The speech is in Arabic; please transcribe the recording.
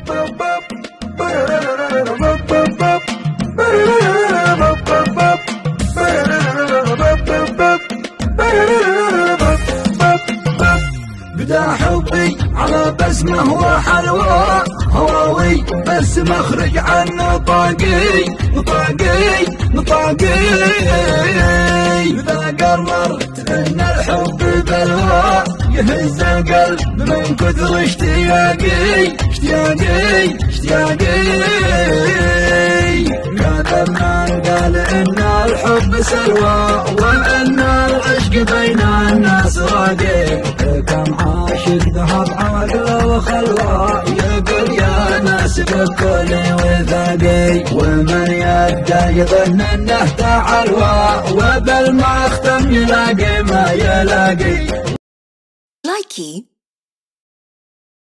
بدا حبي على بسمه وحلوى هواوي بس مخرج عن نطاقي إذا قررت ان الحب بلوى يهز القلب من كثر اشتياقي هذا من قال ان الحب سلوى وان العشق بين الناس راقي كم عاشق ذهب عقله وخلوى يقول يا ناس بكل وثاقي ومن يدعي يظن انه تعلوى وبالمختم يلاقي ما يلاقي. Likey